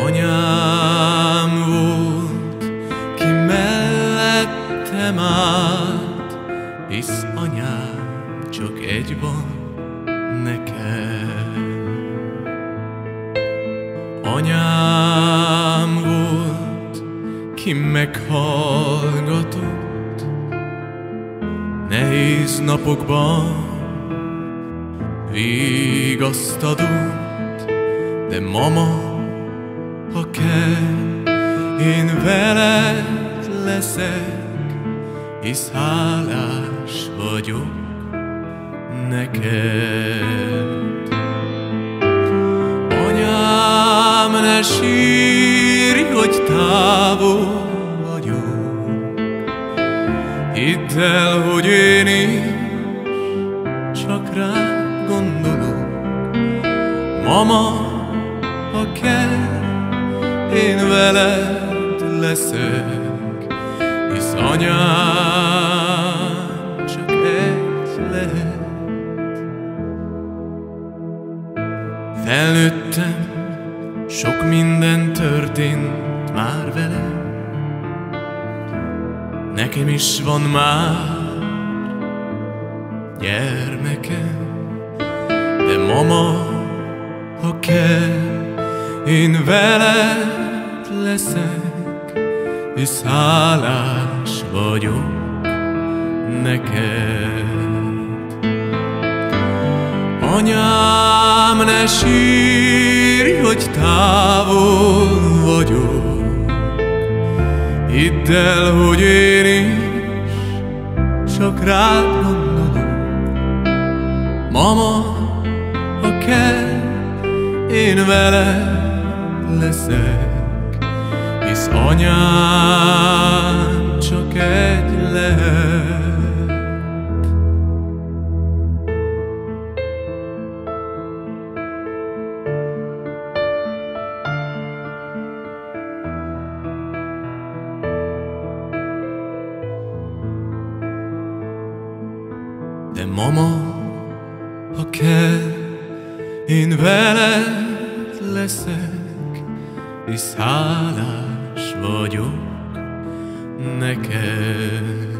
Anyám volt, ki mellettem állt, hisz anyám csak egy van nekem. Anyám volt, ki meghallgatott nehéz napokban, vigaszt adott, de mama, ha kell, én veled leszek, hisz hálás vagyok neked. Anyám, ne sírj, hogy távol vagyok, hidd el, hogy én is csak rád gondolok. Mama, ha kell, én veled leszek, hisz anyám csak egy lehet. Felnőttem, sok minden történt már velem, nekem is van már gyermekem, de mama, ha kell, én veled leszek, hisz hálás vagyok neked. Anyám, ne sírj, hogy távol vagyok, hidd el, hogy én is csak rád gondolok. Mama, ha kell, én veled leszek, hisz anyám csak egy lehet. De mama, ha kell, én veled leszek, hisz hálás vagyok neked,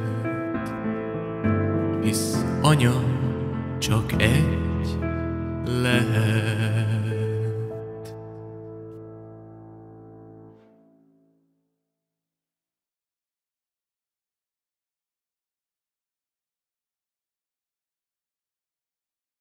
hisz anya csak egy lehet.